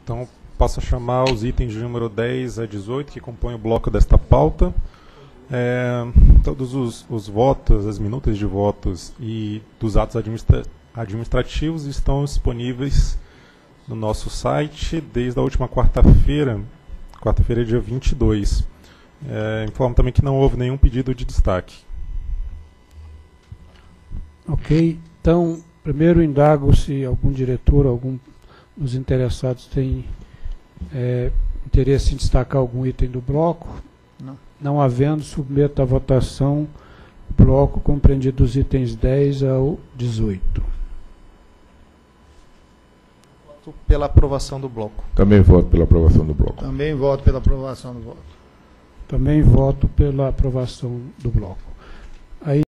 Então, passo a chamar os itens de número 10 a 18, que compõem o bloco desta pauta. Todos os votos, as minutas de votos e dos atos administrativos estão disponíveis no nosso site desde a última quarta-feira, dia 22. Informo também que não houve nenhum pedido de destaque. Ok. Então, primeiro indago se algum diretor, algum dos interessados tem interesse em destacar algum item do bloco. Não. Não havendo, submeto à votação o bloco compreendido dos itens 10 ao 18. Voto pela aprovação do bloco. Também voto pela aprovação do bloco. Também voto pela aprovação do voto. Também voto pela aprovação do bloco.